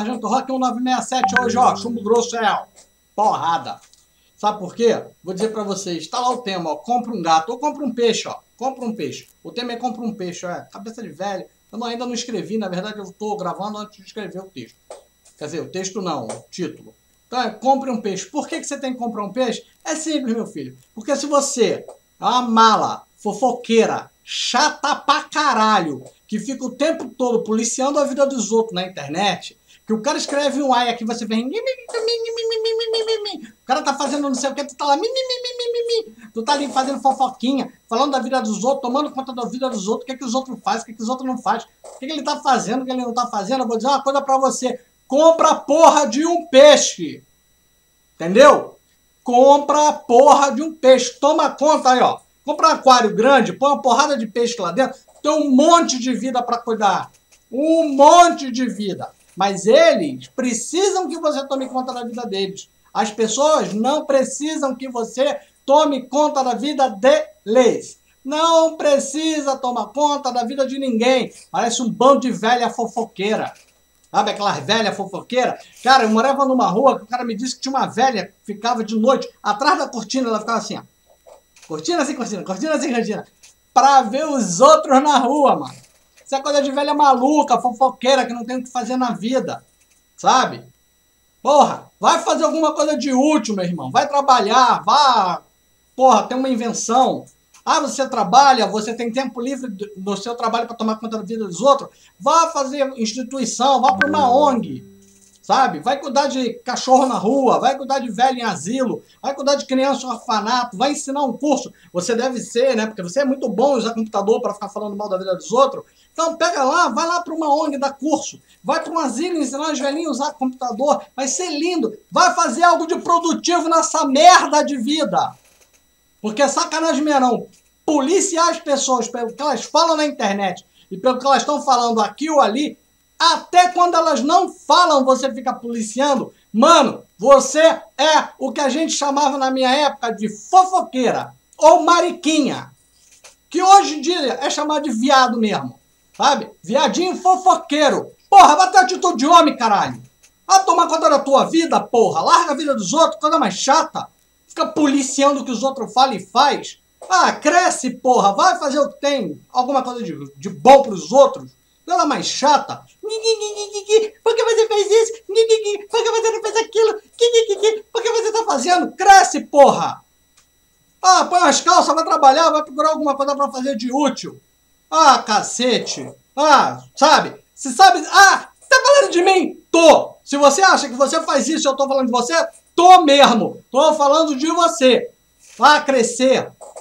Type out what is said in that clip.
Sargento Rock 1967 hoje, ó, chumbo grosso é porrada. Sabe por quê? Vou dizer pra vocês, tá lá o tema, ó, compra um gato ou compra um peixe, ó, compra um peixe. O tema é compra um peixe, ó, cabeça de velho. Eu ainda não escrevi, na verdade eu tô gravando antes de escrever o texto. Quer dizer, o texto não, o título. Então é compre um peixe. Por que você tem que comprar um peixe? É simples, meu filho. Porque se você é uma mala, fofoqueira, chata pra caralho, que fica o tempo todo policiando a vida dos outros na internet, que o cara escreve um ai aqui, você vem... O cara tá fazendo não sei o que, tu tá lá... Tu tá ali fazendo fofoquinha, falando da vida dos outros, tomando conta da vida dos outros, o que os outros fazem, o que os outros não fazem, o que ele tá fazendo, o que ele não tá fazendo. Eu vou dizer uma coisa pra você. Compra a porra de um peixe. Entendeu? Compra a porra de um peixe. Toma conta aí, ó. Compra um aquário grande, põe uma porrada de peixe lá dentro, tem um monte de vida pra cuidar. Um monte de vida. Mas eles precisam que você tome conta da vida deles. As pessoas não precisam que você tome conta da vida deles. Não precisa tomar conta da vida de ninguém. Parece um bando de velha fofoqueira. Sabe aquelas velhas fofoqueiras? Cara, eu morava numa rua que o cara me disse que tinha uma velha que ficava de noite atrás da cortina. Ela ficava assim, ó. Cortina sem cortina, cortina sem cortina. Pra ver os outros na rua, mano. Isso é coisa de velha maluca, fofoqueira, que não tem o que fazer na vida. Sabe? Porra, vai fazer alguma coisa de útil, meu irmão. Vai trabalhar, vá... Porra, tem uma invenção. Ah, você trabalha, você tem tempo livre no seu trabalho para tomar conta da vida dos outros. Vá fazer instituição, vá para uma ONG. Sabe? Vai cuidar de cachorro na rua, vai cuidar de velho em asilo, vai cuidar de criança em orfanato, vai ensinar um curso. Você deve ser, né? Porque você é muito bom em usar computador para ficar falando mal da vida dos outros. Então pega lá, vai lá para uma ONG dar curso, vai para um asilo ensinar os velhinhos a usar computador, vai ser lindo, vai fazer algo de produtivo nessa merda de vida. Porque é sacanagem minha não. Policiar as pessoas pelo que elas falam na internet e pelo que elas estão falando aqui ou ali, até quando elas não falam, você fica policiando. Mano, você é o que a gente chamava na minha época de fofoqueira ou mariquinha. Que hoje em dia é chamado de viado mesmo. Sabe? Viadinho fofoqueiro. Porra, vai ter atitude de homem, caralho. Vai tomar conta da tua vida, porra. Larga a vida dos outros, coisa mais chata. Fica policiando o que os outros falam e faz. Ah, cresce, porra. Vai fazer o que tem. Alguma coisa de bom pros outros. Ela é mais chata. Por que você fez isso? Por que você não fez aquilo? Por que você tá fazendo? Cresce, porra. Ah, põe as calças, vai trabalhar, vai procurar alguma coisa pra fazer de útil. Ah, cacete. Ah, sabe? Se sabe... Ah, tá falando de mim? Tô. Se você acha que você faz isso e eu tô falando de você, tô mesmo. Tô falando de você. Vai crescer.